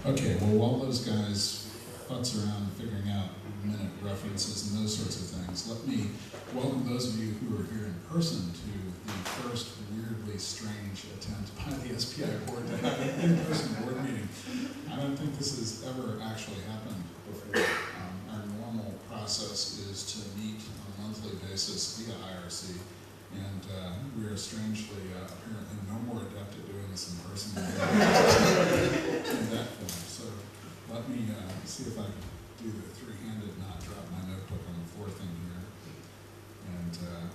Okay, well, while those guys futz around figuring out minute references and those sorts of things, let me welcome those of you who are here in person to the first weirdly strange attempt by the SPI board to have an in-person board meeting. I don't think this has ever actually happened before. Our normal process is to meet on a monthly basis via IRC, and we are strangely apparently no more adept at doing this in person than in that form. So let me see if I can do the three-handed, not drop my notebook on the floor thing here. And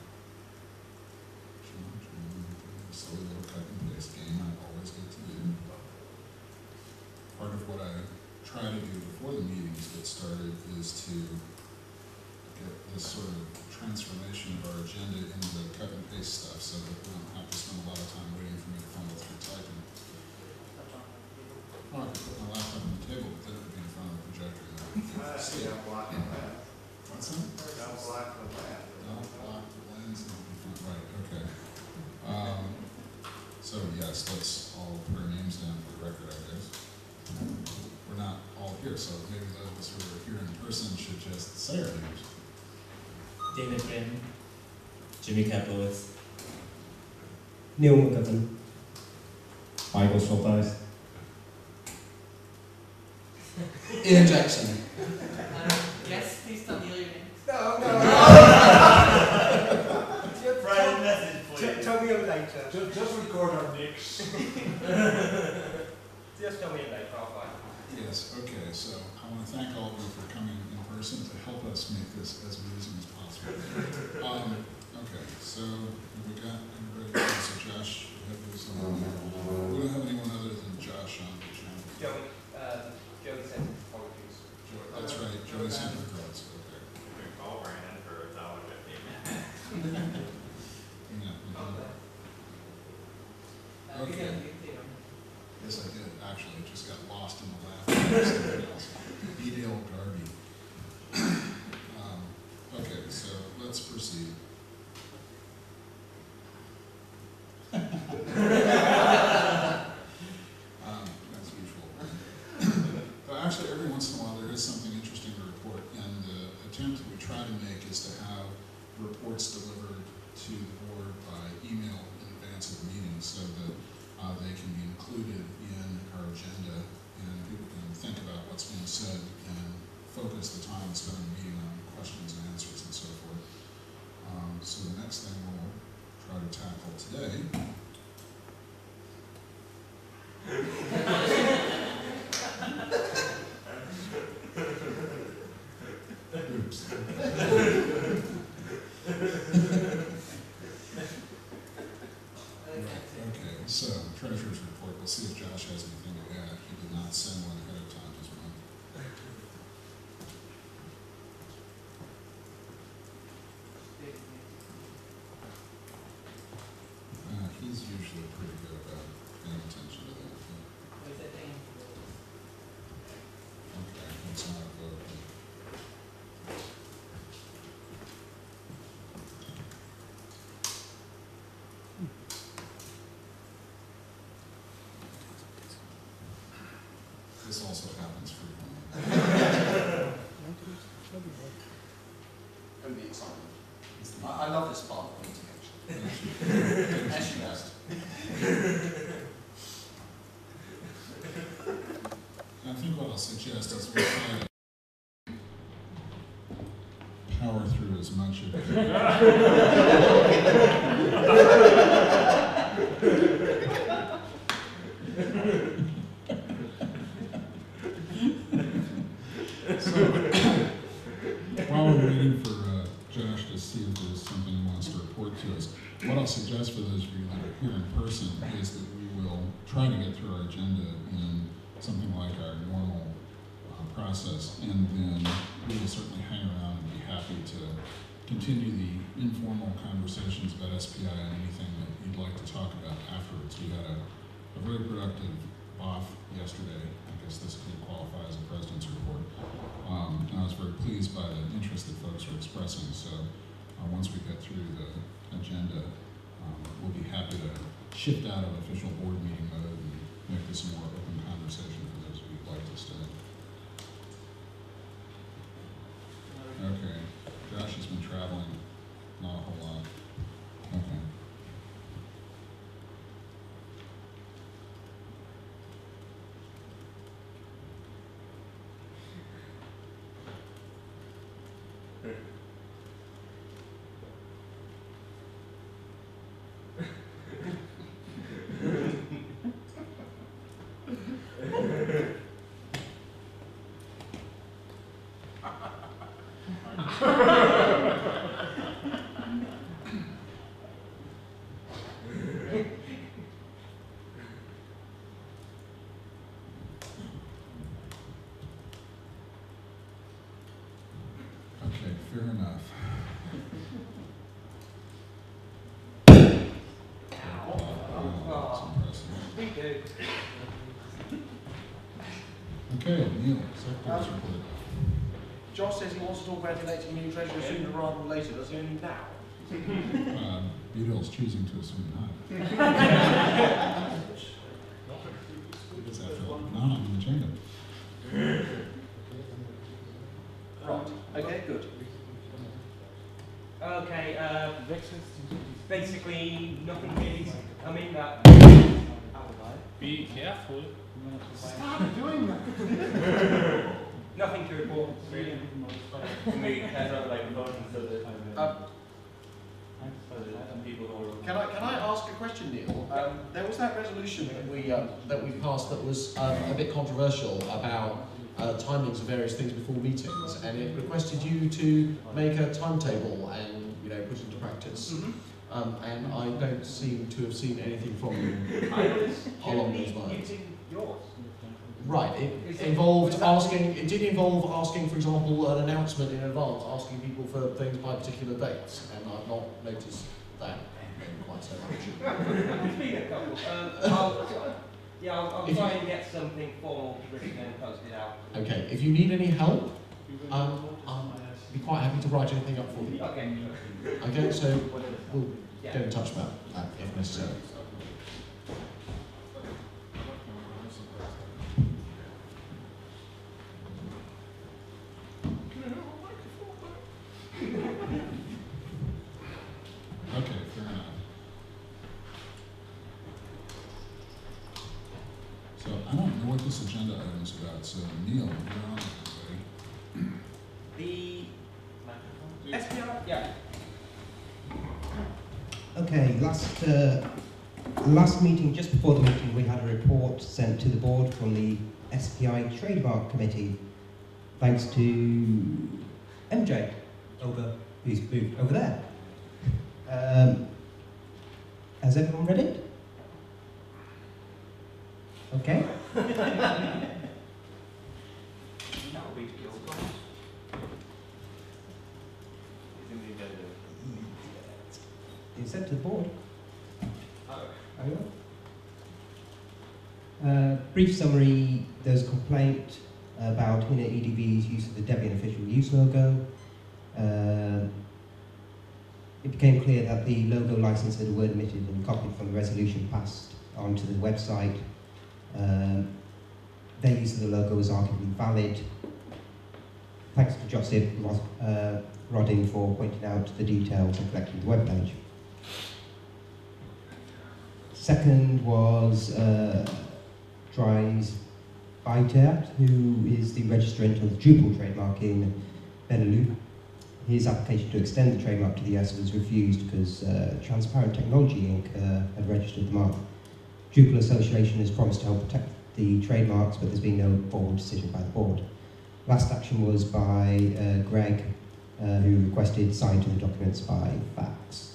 silly little cut and paste game I always get to do. Part of what I try to do before the meetings get started is to get this sort of transformation of our agenda into the cut and paste stuff so that we don't have to spend a lot of time waiting for me to fumble through typing. Well, I could put my laptop on the table, but then it would be in front of the projector. What's that? Don't block the lens. Don't block the lens. Right, okay. So yes, let's all put our names down for the record, I guess. We're not all here, so maybe those of us who are here in person should just say our names. David Finn, Jimmy Kaplowitz, Neil McGovern, Michael Schultheis, Ian Jackson. Yes, please tell me your name. No. Private message, please. Tell me later. Just record our nicks. Just tell me later, I'll find. Yes, okay, so I want to thank all of you for coming in person to help us make this as amusing as possible. Okay, so we got everybody, so Josh, we don't have anyone other than Josh on the channel. Joey said apologies. That's right, Joey sent regrets, okay. You can call Brandon for $1.50. Yeah. Okay. Yes, I did, actually, it just got lost in the lab. E-Dale Garvey. Okay, so let's proceed. As usual. But actually, every once in a while, there is something interesting to report, and the attempt that we try to make is to have reports delivered to the board by email in advance of the meeting so that they can be included in our agenda and people can think about what's being said and focus the time spent in the meeting on questions and answers and so forth. So the next thing we'll try to tackle today oops. Okay, so treasurer's report. We'll see if Josh has anything to add. He did not send one ahead of time this month. He's usually pretty good about paying attention to that. Okay, that's not a vote. This also happens frequently. Don't be excited. I love this part of the meeting, actually. As you asked. I think what I'll suggest is we try to power through as much of it. While we're waiting for Josh to see if there's something he wants to report to us, what I'll suggest for those of you that are here in person is that we will try to get through our agenda in something like our normal process, and then we will certainly hang around and be happy to continue the informal conversations about SPI and anything that you'd like to talk about afterwards. We had a very productive BOF yesterday. I guess this could qualify as a president's report. And I was very pleased by the interest that folks were expressing. So once we get through the agenda, we'll be happy to shift out of official board meeting mode and make this a more open conversation for those of you who'd like fair enough. That's impressive. We do. Okay, Neil, Secretary's report. Josh says he wants to talk about electing new treasurer sooner rather than later. Does he only now? Beadle's choosing to assume not. Because I feel not on the agenda. Right. Okay, good. Okay, basically nothing really. I mean that. Be careful. Stop doing that. Nothing to report, really. Can we pass out like motions so that people who are. Can I ask a question, Neil? There was that resolution that we passed that was a bit controversial about timings of various things before meetings, and it requested you to make a timetable and put it into practice. And I don't seem to have seen anything from you along those lines. Using yours. Right, it involved asking. It did involve asking, for example, an announcement in advance, asking people for things by particular dates, and I've not noticed that quite so much. It's been a couple. I'll try and get something formal written and posted out. Okay, if you need any help, I'll be quite happy to write anything up for you. Okay. Okay, so we'll get in touch about that if necessary. Okay, fair enough. So I don't know what this agenda item is about, so Neil, you're on it, The SPR? Yeah. Okay, last meeting, just before the meeting, we had a report sent to the board from the SPI Trademark Committee, thanks to MJ, who's moved over there. Has everyone read it? Okay. It's sent to the board. Brief summary, there's a complaint about HINA EDV's use of the Debian official use logo. It became clear that the logo licenses were omitted and copied from the resolution passed onto the website. Their use of the logo was arguably valid. Thanks to Joseph Rodding for pointing out the details and correcting the webpage. Second was Dries Bijtert, who is the registrant of the Drupal trademark in Benelux. His application to extend the trademark to the US was refused because Transparent Technology Inc. Had registered the mark. Drupal Association has promised to help protect the trademarks, but there's been no formal decision by the board. Last action was by Greg, who requested signed to the documents by fax.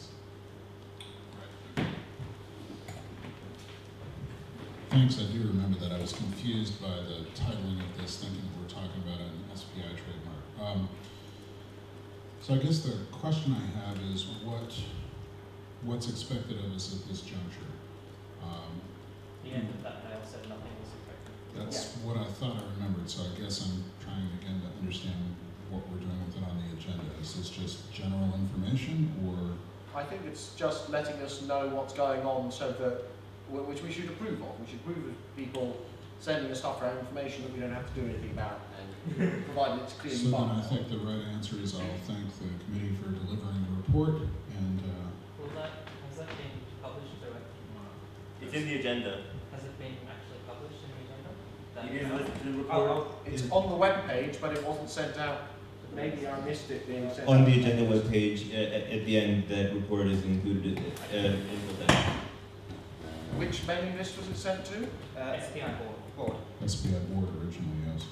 Thanks, I do remember that. I was confused by the titling of this, thinking that we're talking about an SPI trademark. So I guess the question I have is what's expected of us at this juncture? The end of that mail said nothing was expected. That's what I thought I remembered, so I guess I'm trying again to understand what we're doing with it on the agenda. Is this just general information, or? I think it's just letting us know what's going on, so that which we should approve of. We should approve of people sending us stuff for our information that we don't have to do anything about, and provided it's clearly So then I marked. think the right answer is I'll thank the committee for delivering the report, and Has that been published directly? It's in the agenda. Has it been actually published in the agenda? You need to listen to the report. It's on the web page, but it wasn't sent out. Maybe I missed it being sent On out. the agenda webpage, at the end, that report is included in the Which mailing list was it sent to? SPI board. SPI board originally, yes.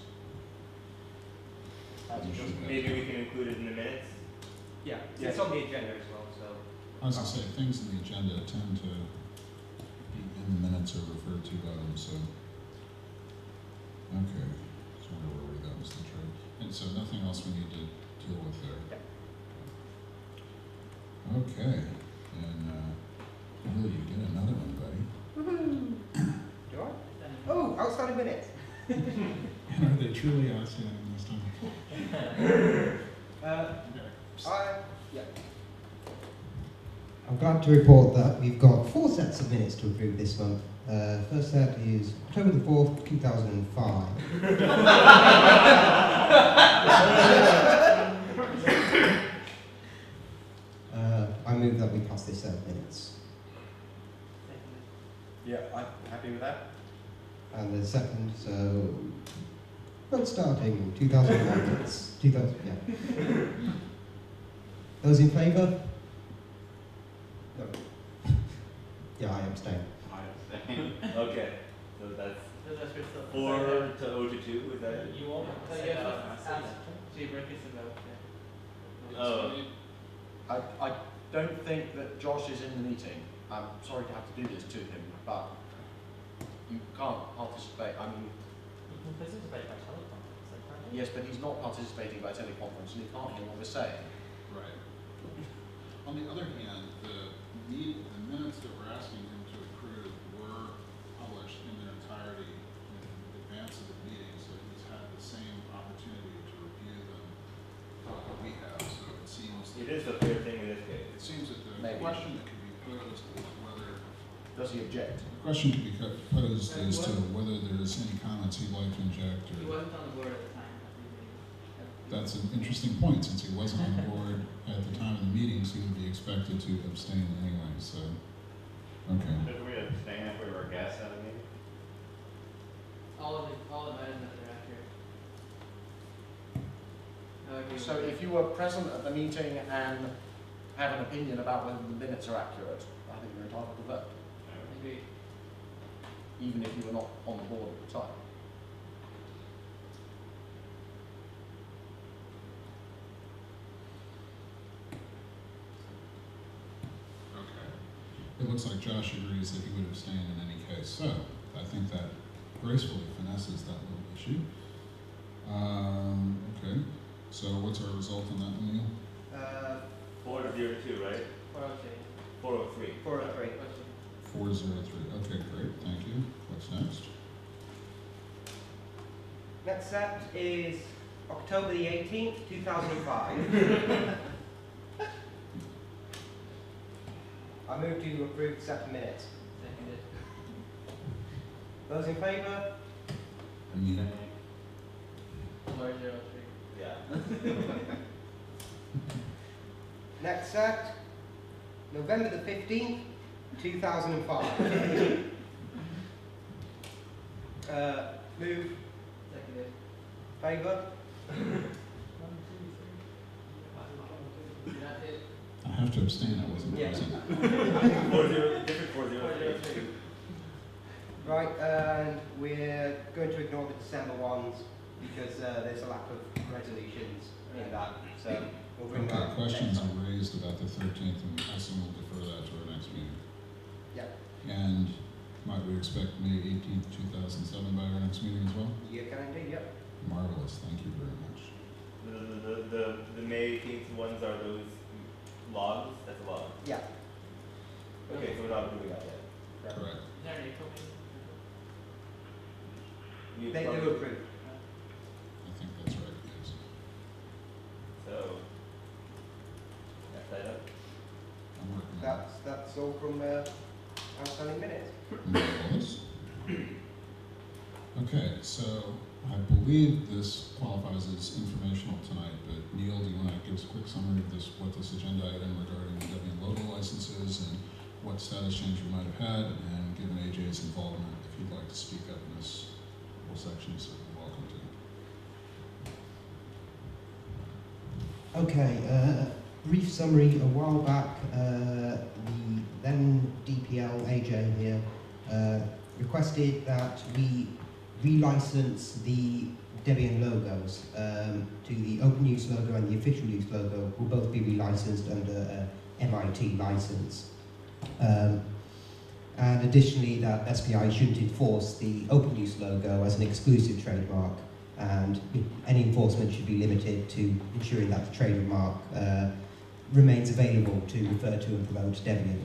You should have- Maybe we can include it in the minutes. Yeah, it's on the agenda as well, so. As I say, things in the agenda tend to be in the minutes or referred to by them, so. Okay, so where were we? That was the trade. And so nothing else we need to deal with there? Okay, and Neil, you get another one, buddy. Do I? Oh, outstanding minutes. And are they truly outstanding this time? I'm glad to report that we've got 4 sets of minutes to approve this month. First set is October the 4th, 2005. I move that we pass this set of minutes. Yeah, I'm happy with that. And the second, so, well, starting 2001 minutes. 2000, yeah. Those in favour? No. Yeah, I abstain. I abstain. Okay, so that's So that's your stuff. 4 to 0 to 2, is that it? You won't say Yeah. ask so you break it to vote, yeah. Oh, I don't think that Josh is in the meeting. I'm sorry to have to do this to him, but you can't participate. I mean, You can participate by teleconference, like, can't you? yes, but he's not participating by teleconference and he can't hear what we're saying. Right. On the other hand, the minutes that we're asking him to approve were published in their entirety in advance of the meeting, so he's had the same opportunity to review them that we have, so it seems It is a fair thing in this case. it seems that the Maybe. question that could be posed is whether Does he object? the question could be posed as to whether there's any comments he'd like to inject He or wasn't on the board at the time. that's an interesting point, since he wasn't on the board at the time of the meetings, he would be expected to abstain anyway, so, okay. should we abstain if we were guests at a meeting? All of the items that are accurate. I agree with So that. if you were present at the meeting and have an opinion about whether the minutes are accurate, I think you're entitled to vote, I agree. even if you were not on the board at the time. Okay. It looks like Josh agrees that he would abstain in any case, so I think that gracefully finesses that little issue. Okay, so what's our result on that, Neil? 4 to 0 to 2, right? 403. 403. 403. 403. Okay, great, thank you. What's next? Next set is October the 18th, 2005. I move to approve the set of minutes. Seconded. Those in favour? Neil? 403. Yeah. Next set, November the 15th, 2005. Move, Seconded. favour? You're not it. I have to abstain, I wasn't Yeah. present. 40, different 403. 403. Right, and we're going to ignore the December ones because there's a lack of resolutions in that. So we'll bring Okay, that questions next time. are raised about the 13th, and I assume we'll defer that to our next meeting. Yeah. And might we expect May 18th, 2007 by our next meeting as well? You can indeed, yep. Marvelous, thank you very much. The May 18th ones are those logs? That's a log. Yeah. Okay, so we're not doing that yet. Correct. Is there an April meeting? You They probably- do approve. I think that's right, yes. So, next item. I'm working on it. That's all from outstanding minutes. Marvelous. Okay, so I believe this qualifies as informational tonight, but Neil, do you want to give us a quick summary of this, what this agenda item regarding the Debian logo licenses and what status change we might have had, and given AJ's involvement, if you'd like to speak up in this whole section, so you're welcome to. Okay, brief summary. A while back, the then DPL AJ here requested that we relicense the Debian logos to the open use logo and the official use logo will both be relicensed under MIT license. And additionally, that SPI shouldn't enforce the open use logo as an exclusive trademark, and any enforcement should be limited to ensuring that the trademark remains available to refer to and promote Debian.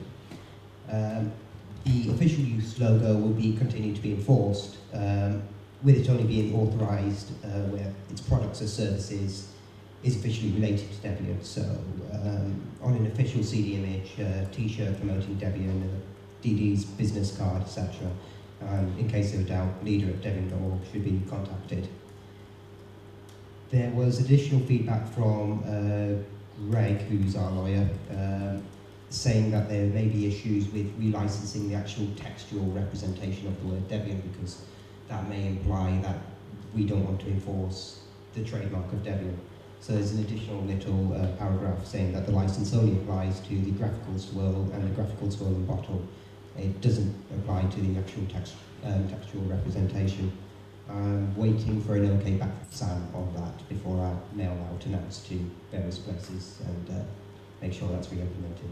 The official use logo will be continued to be enforced, with it only being authorised where its products or services is officially related to Debian. So on an official CD image, T-shirt promoting Debian, DD's business card, etc. In case of doubt, leader at Debian.org should be contacted. There was additional feedback from Greg, who's our lawyer, saying that there may be issues with relicensing the actual textual representation of the word Debian, because that may imply that we don't want to enforce the trademark of Debian. So there's an additional little paragraph saying that the license only applies to the graphical swirl and the graphical swirl and bottle. It doesn't apply to the actual textual representation. I'm waiting for an okay back from Sam on that before I mail out announcements to various places and make sure that's re-implemented.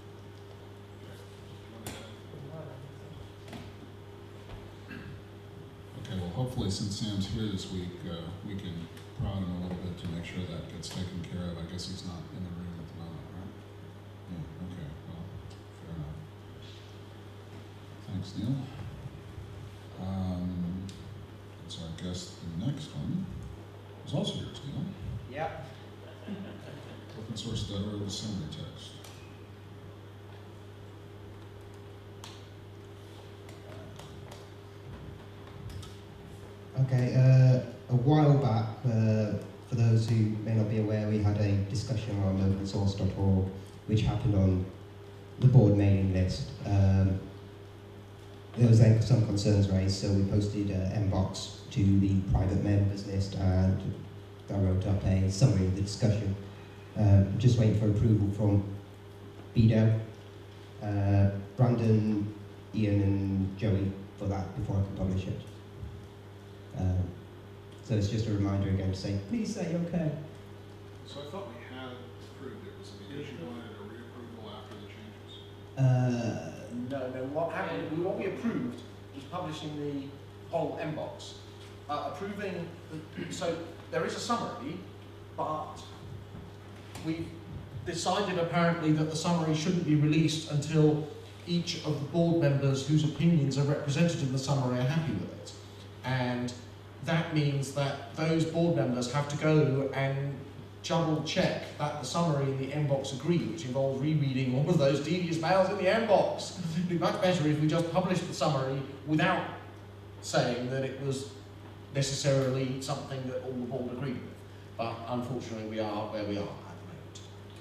Okay, well, hopefully, since Sam's here this week, we can prod him a little bit to make sure that gets taken care of. I guess he's not in the room at the moment, right? Yeah, okay, well, fair enough. Thanks, Neil. So I guess the next one is also yours, Neil. Yep. Open source data with summary text. Okay, a while back, for those who may not be aware, we had a discussion on opensource.org, which happened on the board mailing list. There was then some concerns raised, so we posted MBOX to the private members list, and I wrote up a summary of the discussion. Just waiting for approval from BDO, Brandon, Ian and Joey for that before I can publish it. So it's just a reminder again to say, please say okay. So I thought we had approved it. Was it because you wanted a reapproval after the changes? No, what happened, what we approved was publishing the whole MBOX. Approving, so there is a summary, but we've decided apparently that the summary shouldn't be released until each of the board members whose opinions are represented in the summary are happy with it. And that means that those board members have to go and double check that the summary in the MBOX agree, which involves rereading all of those devious mails in the MBOX. It'd be much better if we just published the summary without saying that it was necessarily something that all the board agreed with. But unfortunately we are where we are at the moment.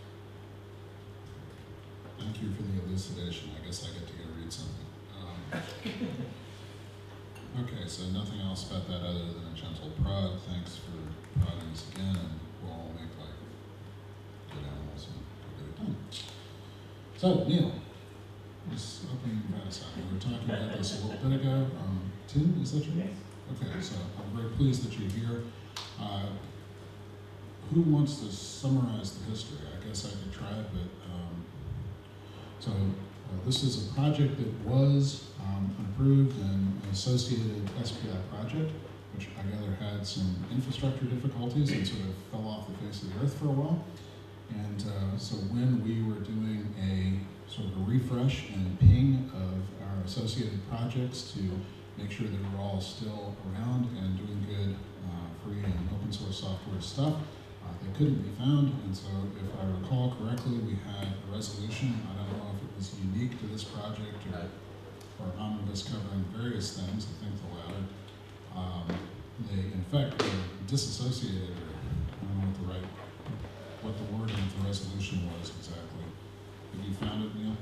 Thank you for the elucidation. I guess I get to go read something. Okay, so nothing else about that other than a gentle prod. Thanks for prodding us again, and we'll all make like good animals and get it done. So, Neil, just open Vanisci. We were talking about this a little bit ago. Tim, is that you? Yes. Okay, so I'm very pleased that you're here. Who wants to summarize the history? I guess I could try it, but this is a project that was approved and an associated SPI project, which I gather had some infrastructure difficulties and sort of fell off the face of the earth for a while. And so when we were doing a sort of a refresh and ping of our associated projects to make sure that we're all still around and doing good free and open source software stuff, they couldn't be found. And so if I recall correctly, we had a resolution. I don't know if it was unique to this project or omnibus covering various things. I think the latter. They in fact were disassociated, or I don't know what the wording of the resolution was exactly. Have you found it, Neil?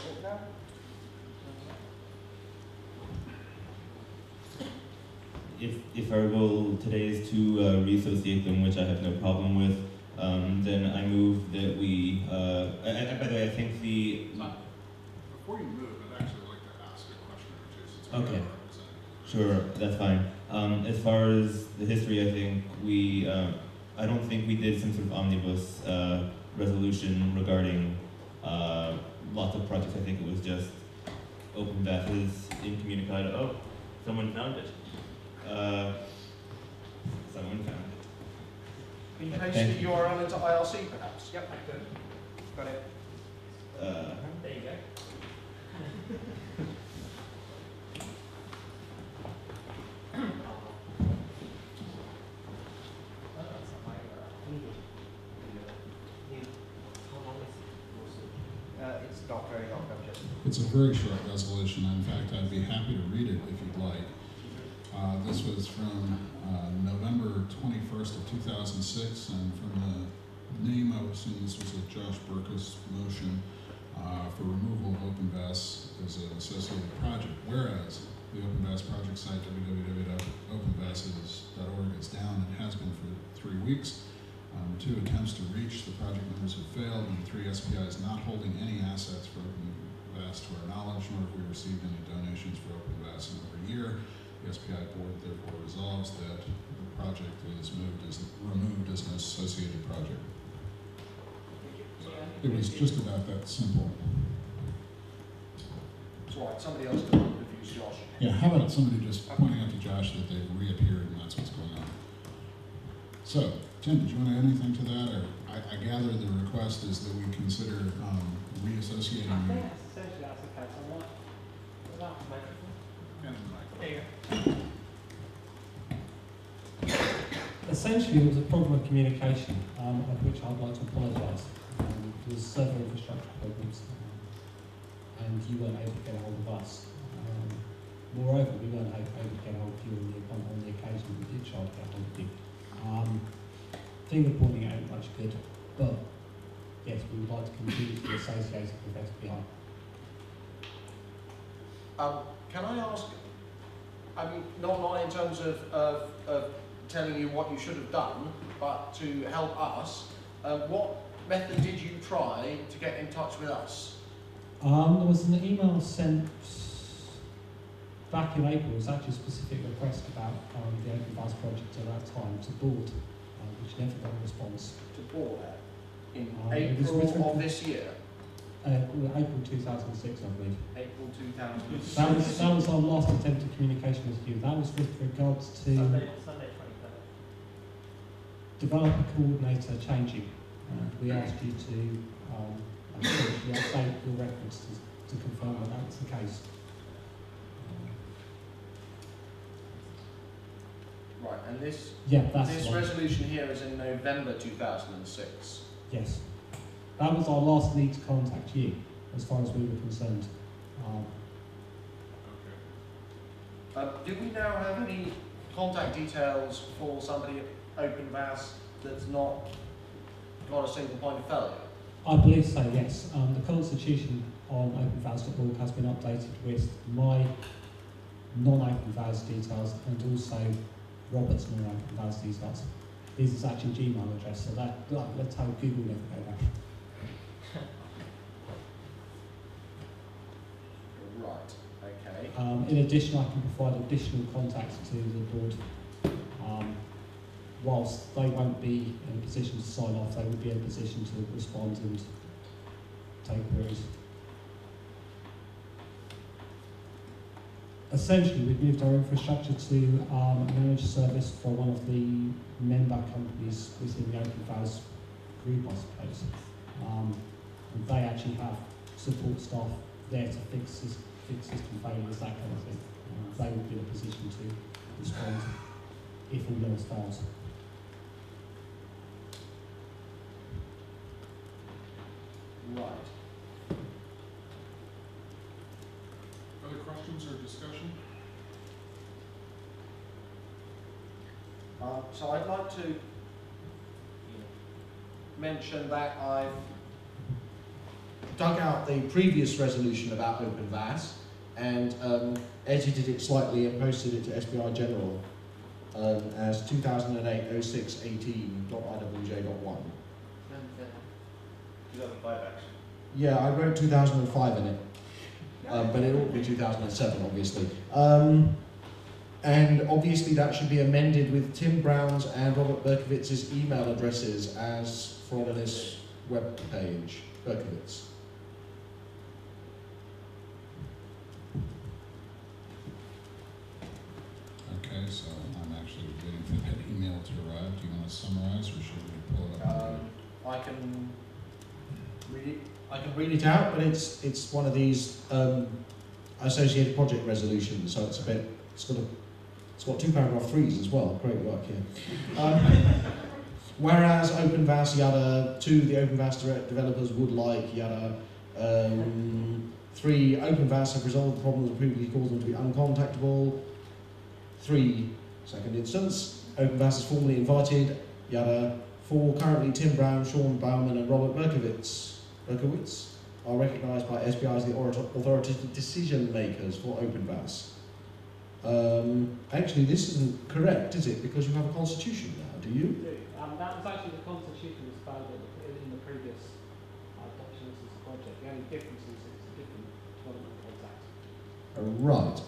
If our goal today is to reassociate them, which I have no problem with, then I move that we. By the way, I think the. Before you move, I'd actually like to ask a question or two. Since we Okay. are representing. Sure, that's fine. As far as the history, I think we. I don't think we did some sort of omnibus resolution regarding lots of projects. I think it was just open Beth is incommunicado. Oh, someone found it. Someone found it. Can you paste the URL into IRC perhaps? Yep, I could. Got it. There you go. It's not very long, I'm just. It's a very short resolution. In fact, I'd be happy to read it if you'd like. This was from November 21st of 2006, and from the name, I would assume this was a Josh Burkus motion for removal of OpenVAS as an associated project. Whereas the OpenVAS project site, www.openvas.org, is down and has been for 3 weeks. 2 attempts to reach the project members have failed, and 3 SPI is not holding any assets for OpenVAS to our knowledge, nor have we received any donations for OpenVAS in over a year. The SPI board therefore resolves that the project is removed as an associated project. It was just about that simple. It's all right, somebody else can review Josh. Yeah, how about somebody just pointing out to Josh that they've reappeared and that's what's going on. So, Tim, did you want to add anything to that? Or I gather the request is that we consider reassociating I you. think that's essentially that's the case. I'm not. Without the microphone. There you go. Essentially, it was a problem of communication, of which I'd like to apologise. There was server infrastructure problems, and you weren't able to get a hold of us. Moreover, we weren't able to get a hold of you on the occasion we did try to get a hold of you. Finger pointing ain't much good, but yes, we would like to continue to be associated with SPI. Can I ask, I mean, not in terms of telling you what you should have done, but to help us, what method did you try to get in touch with us? There was an email sent back in April. It was actually a specific request about the OpenVAS project at that time to board, which never got a response. To board in It was April of this year? April 2006, I believe. April 2006. That was our last attempt at communication with you. That was with regards to Sunday 23rd. developer coordinator changing. We asked you to update your records to confirm that that was the case. Right, and this That's this the one. resolution here is in November 2006. Yes. That was our last need to contact you, as far as we were concerned. Do we now have any contact details for somebody at OpenVAS that's not got a single point of failure? I believe so, yes. The constitution on OpenVAS.org has been updated with my non-OpenVAS details and also Robert's non-OpenVAS details. This is actually Gmail address, so let's have Google never go there. Right, okay. In addition, I can provide additional contacts to the board. Whilst they won't be in a position to sign off, they will be in a position to respond and take queries. Essentially, we've moved our infrastructure to a managed service for one of the member companies within the OpenVAS group, I suppose. And they actually have support staff there to fix system failures, that kind of thing. They will be in a position to respond if all else fails. Right. Other questions or discussion? So I'd like to mention that I've dug out the previous resolution about OpenVAS and edited it slightly and posted it to SPI General as 2008-06-18.iwj.1. 2005 actually. Yeah, I wrote 2005 in it, but it ought to be 2007, obviously. And obviously that should be amended with Tim Brown's and Robert Berkowitz's email addresses as from this web page, Berkowitz. Okay, so I'm actually waiting for that email to arrive. Do you want to summarize or should we pull it up? I can I can read it out, but it's one of these associated project resolutions, so it's a bit, it's got 2 paragraph 3s as well. Great work here. Whereas OpenVAS yada 2, the OpenVAS developers would like yada 3, OpenVAS have resolved the problems and previously caused them to be uncontactable. 3, second instance, OpenVAS is formally invited yada 4, currently Tim Brown, Sean Bauman and Robert Berkowitz are recognised by SPI as the authoritative decision makers for OpenVAS. Actually, this isn't correct, is it? Because you have a constitution now, do you? That was actually the constitution was found in the previous adoption of this project. The only difference is it's a different development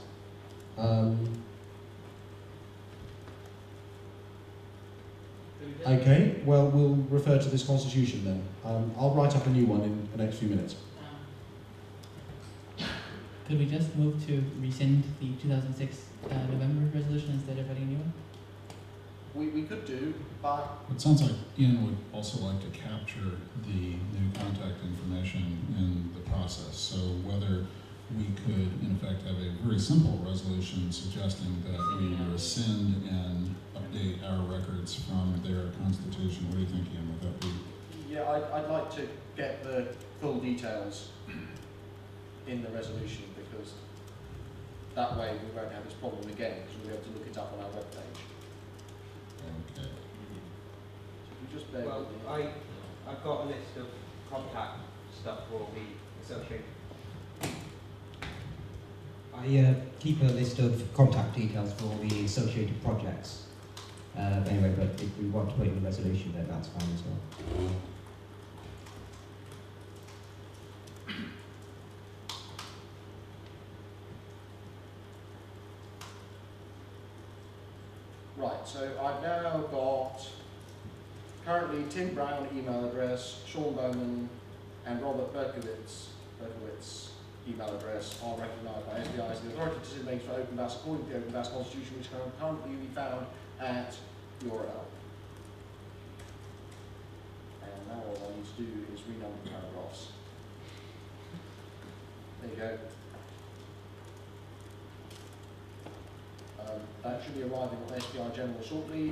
contact. Right. Okay, well, we'll refer to this constitution then. I'll write up a new one in the next few minutes. Could we just move to rescind the 2006 November resolution instead of writing a new one? We could do, but... It sounds like Ian would also like to capture the new contact information in the process. So whether we could, in effect, have a very simple resolution suggesting that we rescind and update our records from their constitution. What do you think, Ian? Would that be? Yeah, I'd like to get the full details in the resolution, because that way we won't have this problem again, because we'll be able to look it up on our webpage. Okay. You just bear Well, with me. I've got a list of contact stuff for the association. I keep a list of contact details for all the associated projects. Anyway, but if we want to put in the resolution, then that's fine as well. Right, so I've now got currently Tim Brown email address, Sean Bowman and Robert Berkowitz email address are recognised by SPI as the authority decision makers for OpenVAS according to the OpenVAS constitution, which can currently be found at URL. And now all I need to do is renumber the paragraphs. There you go. That should be arriving on SPI General shortly.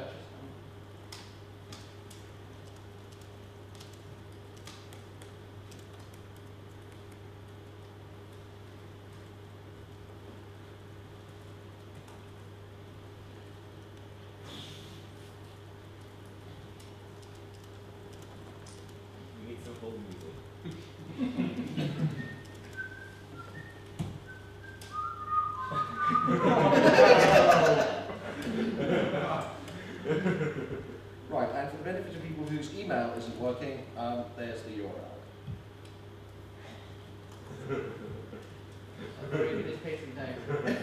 You need some cold music. Right, and for the benefit of people whose email isn't working, there's the URL. I'm reading this pacing down.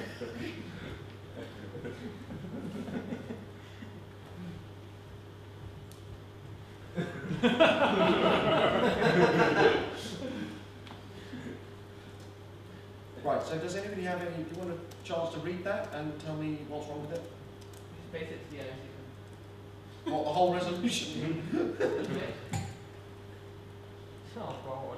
Right, so does anybody have any, do you want a chance to read that and tell me what's wrong with it? Just paste it to the IOC. What, the whole resolution? Oh, God.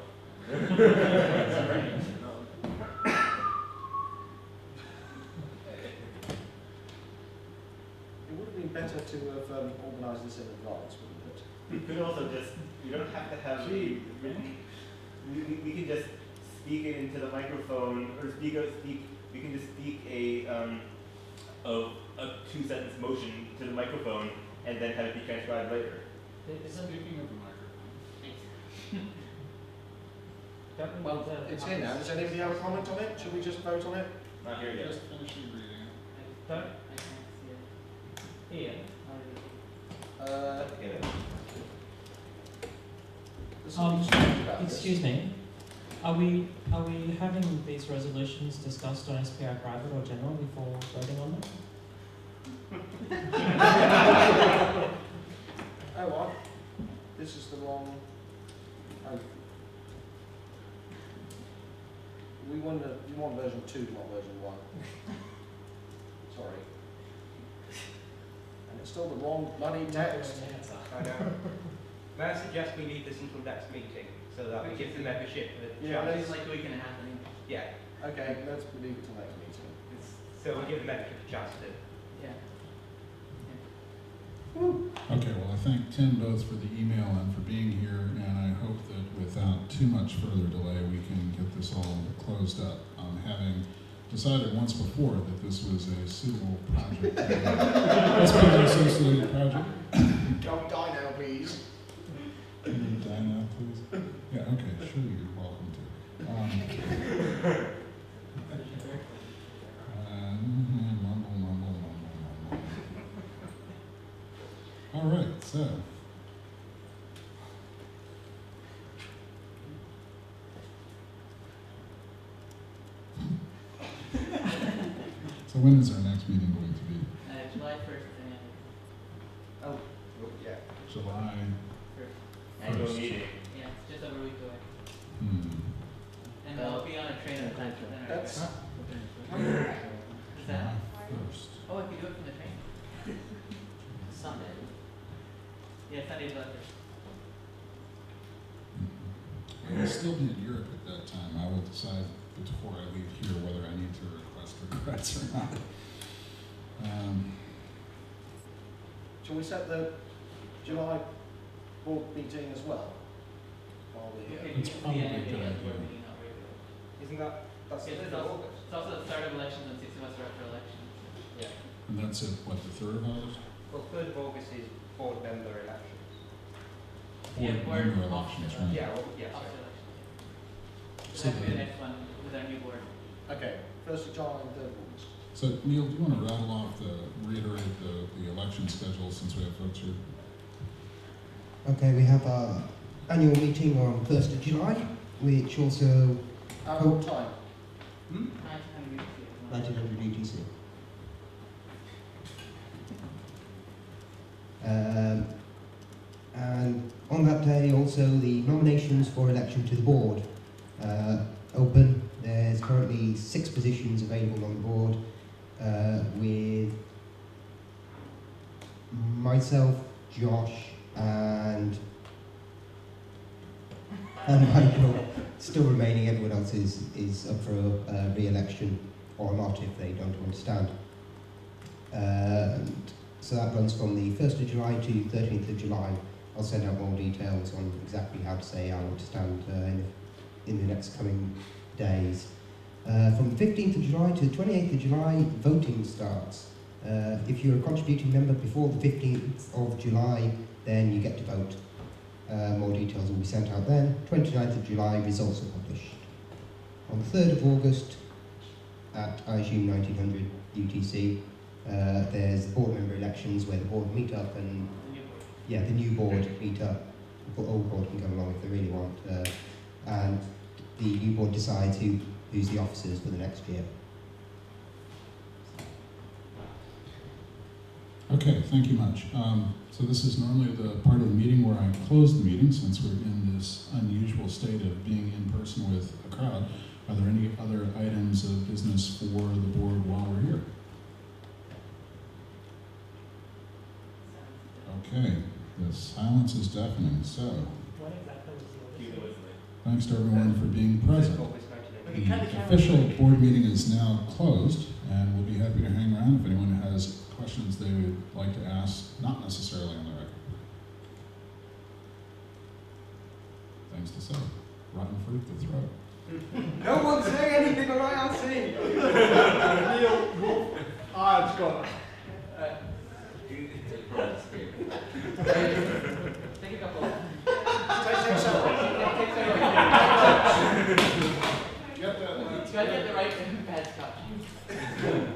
It would have been better to have organised this in advance, wouldn't it? We could also just, you don't have to have, we can just speak it into the microphone, or we can just speak a 2-sentence motion to the microphone and then have it be transcribed later. Speaking of the microphone, Well, it's here now. Does anybody have a comment on it? Should we just vote on it? Not here yet. just finishing reading it. I can't see it. Ian? Yeah. There's something strange about this. Excuse me. Are we having these resolutions discussed on SPI private or general before voting on them? Oh, what? This is the wrong. Oh. You want version 2, not version 1. Sorry. And it's still the wrong bloody text. I know. May I suggest we leave this until next meeting, so that we give the membership the Yeah, chance. It's like a week and a half, I think. Yeah, Okay, let's leave it till next meeting. so we'll give the membership a chance to. Yeah. Okay, well, I thank Tim both for the email and for being here, and I hope that without too much further delay, we can get this all closed up. Having decided once before that this was a suitable project. Let's be an associated project. Don't die now, please. Can you die now, please? Yeah, okay, sure, you're welcome to. Mumble, mumble, mumble, mumble. All right, so. So when is our next meeting going to be? July 1st, Oh, yeah. July Annual 1st. meeting. yeah, it's just over a week away. And Uh, I'll be on a train at That's Is July that? 1st. Oh, I could do it from the train. Sunday. Yeah, Sunday, July 1st. I'll still be in Europe at that time. I will decide before I leave here whether I need to request regrets or not. Shall we set the July board meeting as well? While we're here? Okay, It's because probably the a end of good the idea. board meeting, not regular. Isn't that's Yeah, the it's 3rd of also, August? it's also the start of elections and 6 months are up for elections. Yeah. And that's at, what, the 3rd of August? Well, 3rd of August is board member elections. Yeah, Board member board elections, officer. right? Yeah, well, yeah, Officer sorry. elections. So So that could be the- the next one with our new board. Okay, 1st of July and 3rd of August. So Neil, do you want to reiterate the election schedule since we have folks here? Okay, we have our annual meeting on 1st of July, which also What time? 1900 UTC. And on that day, also the nominations for election to the board open. There's currently 6 positions available on the board, with myself, Josh, and Michael still remaining. Everyone else is up for re-election or not if they don't understand. So that runs from the 1st of July to 13th of July. I'll send out more details on exactly how to say I want to stand in the next coming days. From the 15th of July to the 28th of July, voting starts. If you're a contributing member before the 15th of July, then you get to vote. More details will be sent out then. 29th of July, results are published. On the 3rd of August, at I assume 1900 UTC, there's board member elections where the board meet up and the new board meet up. The old board can come along if they really want, and the new board decides who's the officers for the next year. Okay, thank you much. So this is normally the part of the meeting where I close the meeting since we're in this unusual state of being in person with a crowd. Are there any other items of business for the board while we're here? Okay, the silence is deafening, so When exactly was the election? thanks to everyone for being 1st present. of August 1980. Okay, cut the The camera. official board meeting is now closed, and we'll be happy to hang around if anyone has questions they would like to ask, not necessarily on the record. Things to say. Rotten fruit to throw. No one's saying anything on IRC! Neil, I've got. Take a couple. Take some. You gotta get the right bad scotch.